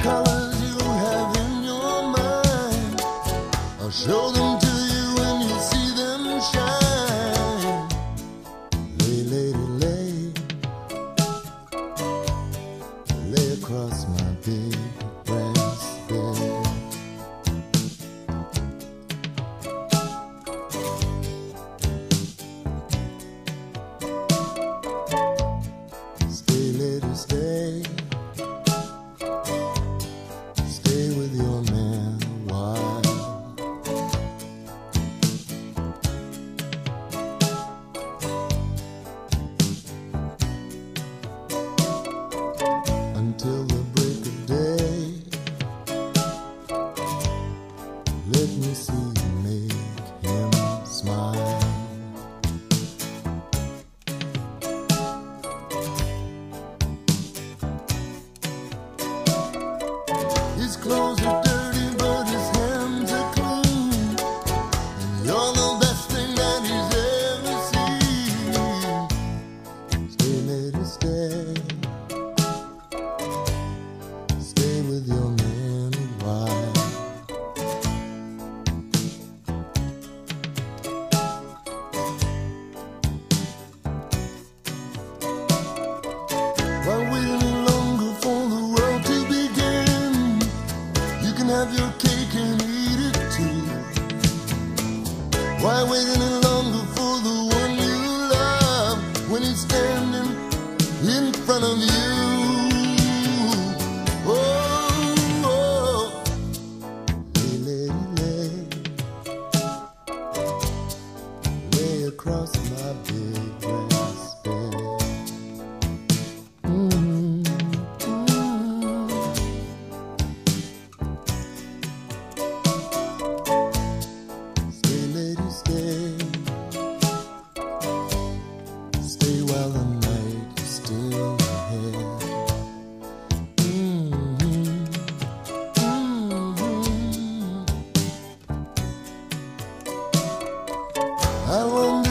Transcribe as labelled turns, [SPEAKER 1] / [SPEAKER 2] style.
[SPEAKER 1] colors you have in your mind. I'll show them to you and you'll see them shine. Lay, lady, lay across my big brass bed. Stay, lady, stay. Stay with your man a while. Until the break of day. Let me see you make him smile. His clothes are dirty, but his hands are clean. And you're the best thing that he's ever seen. Stay, lady, stay. Stay with your man a while. Why wait any longer for the world to begin? You can have your cake and eat it too. Why wait any longer for the one you love when he's standing in front of you? Oh, oh. Lay, lady, lay across my big brass bed. Stay, lady, stay. Stay while the night is still ahead. I won't